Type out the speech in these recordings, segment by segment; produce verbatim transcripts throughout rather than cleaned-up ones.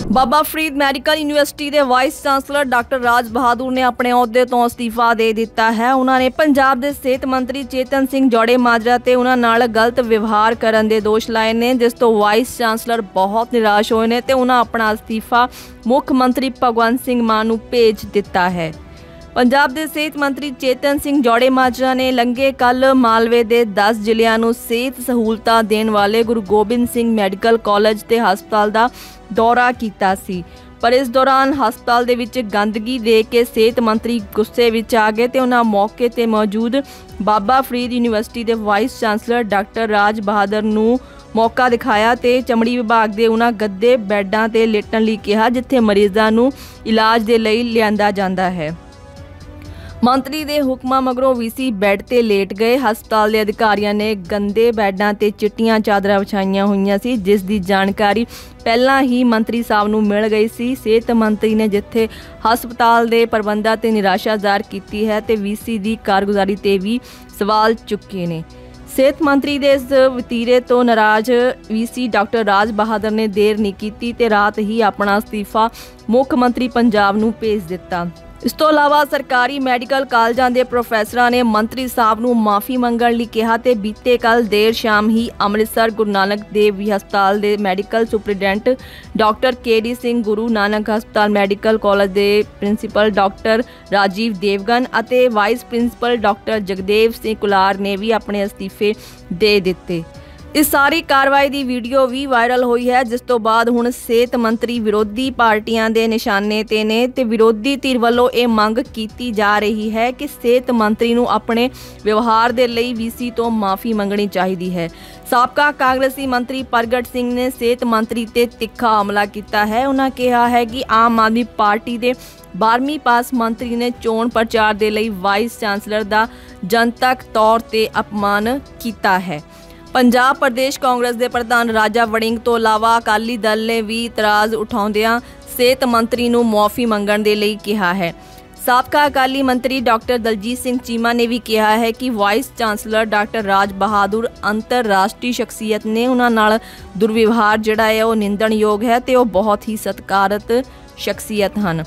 बाबा Farid medical university के vice chancellor doctor Raj Bahadur ने अपने अहुदे तो अस्तीफा दे दिता है। उन्होंने पंजाब के सेहत मंत्री चेतन सिंह जौड़े माजरा ते उन्हां नाल गलत व्यवहार करन दे दोष लाए ने, जिस तो वाइस चांसलर बहुत निराश होए ने ते उन्हां अपना अस्तीफा मुख मंत्री भगवंत सिंह मान नूं भेज दिता है। पंजाब के सेहत मंत्री चेतन सिंह जौड़े माजरा ने लंघे कल मालवे के दस जिलिਆਂ ਨੂੰ सेहत सहूलतां देण वाले गुरु गोबिंद सिंह मैडिकल कॉलेज ते हस्पताल का दौरा किया सी, पर इस दौरान हस्पताल दे विच गंदगी देख के सेहत मंत्री गुस्से विच आ गए ते उन्हां मौके ते मौजूद बाबा फरीद यूनिवर्सिटी के vice chancellor doctor Raj Bahadur नूं मौका दिखाया ते चमड़ी विभाग के उन्हां गद्दे बैडां ते लेटण लई कहा जिथे मरीज़ां नूं इलाज दे लई लिआंदा जांदा है। मंत्री दे हुक्मां मगरों वीसी बैड ते लेट गए। हस्पताल के अधिकारियों ने गंदे बैडां ते चिट्टियां चादरां विछाईयां होईयां सी, जिस दी जानकारी पहलां ही मंत्री साहब नूं मिल गई सी। सेहत मंत्री ने जिथे हस्पताल के प्रबंधां ते निराशा ज़ाहिर की है ते वीसी की कारगुजारी ते भी सवाल चुके ने। सेहत मंत्री के इस वतीरे तो नाराज वीसी डॉक्टर राज बहादुर ने देर नहीं की ते रात ही अपना अस्तीफा मुख मंत्री पंजाब नूं भेज दिता। इस तो इलावा सरकारी मैडिकल कॉलेजां के प्रोफैसरां ने मंत्री साहब नूं माफ़ी मंगण लई कहा ते बीते कल देर शाम ही अमृतसर गुरु नानक देव हस्पताल के medical superintendent doctor K D Singh, Guru Nanak हस्पताल मैडिकल कॉलेज के प्रिंसीपल डॉक्टर राजीव देवगन अते vice principal doctor Jagdev Singh Kular ने भी अपने अस्तीफे दे दिते। इस सारी कार्रवाई की वीडियो भी वायरल हुई है, जिस तो बाद हुण सेहत मंत्री विरोधी पार्टियां दे निशाने ते ने ते विरोधी धिर वल्लों यह मंग की जा रही है कि सेहत मंत्री नूं अपने व्यवहार दे लई वीसी तो माफ़ी मंगनी चाहिए है। साबका कांग्रेसी मंत्री प्रगट सिंह ने सेहत मंत्री ते तिखा हमला किया है। उन्होंने कहा है कि आम आदमी पार्टी के बारहवीं पास मंत्री ने चोण प्रचार दे लई वाइस चांसलर का जनतक तौर ते अपमान किया है। पंजाब प्रदेश कांग्रेस के प्रधान राजा वड़िंग तो इलावा अकाली दल ने भी इतराज़ उठाउंदियां सेहत मंत्री नूं मुआफ़ी मंगण दे लई कहा है। साबका अकाली मंत्री डॉक्टर दलजीत सिंह चीमा ने भी कहा है कि vice chancellor doctor Raj Bahadur अंतरराष्ट्रीय शख्सियत ने, उन्हां नाल दुर्व्यवहार जिहड़ा है वह निंदणयोग है ते वह बहुत ही सत्कारत शख्सियत हैं।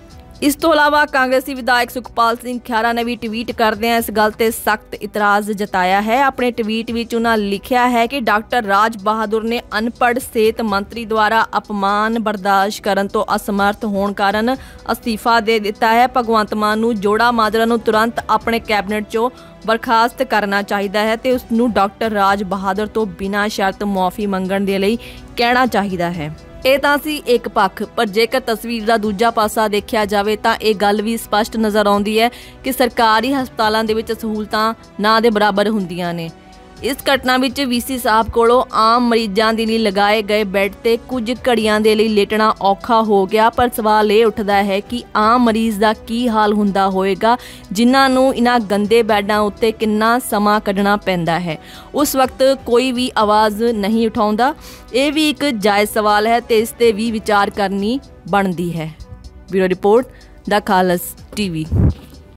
इस तो इलावा कांग्रेसी विधायक सुखपाल सिंह खैरा ने भी ट्वीट करदे इस गल ते सख्त इतराज़ जताया है। अपने ट्वीट विच उन्हां लिखिया है कि डॉक्टर राज बहादुर ने अनपढ़ सेहत मंत्री द्वारा अपमान बर्दाश्त करन तो असमर्थ होण कारण अस्तीफा दे दिता है। भगवंत मान नूं जोड़ा माजरा नूं तुरंत अपने कैबिनेट चों बर्खास्त करना चाहिए है ते उसनूं डॉक्टर राज बहादुर तो बिना शर्त मुआफ़ी मंगण दे लई कहना चाहिए है। ਇਹ ਤਾਂ ਸੀ एक पक्ष, पर जेकर तस्वीर का दूजा पासा देखा जाए तो यह गल भी स्पष्ट नज़र आती है कि सरकारी हस्पतालों के विच सहूलतां ना दे बराबर हुंदियां ने। इस घटना विच वीसी साहब कोलों आम मरीजों के लिए लगाए गए बैड ते कुछ घड़ियां दे लई लेटना औखा हो गया, पर सवाल ये उठता है कि आम मरीज़ का की हाल हुंदा होएगा जिन्हां नूं इन्हां गंदे बैडां उत्ते किन्ना समा कढना पैंदा है। उस वक्त कोई भी आवाज़ नहीं उठाउंदा। ये भी एक जायज़ सवाल है ते इस ते भी विचार करनी बनदी है। Bureau report the Khalsa TV.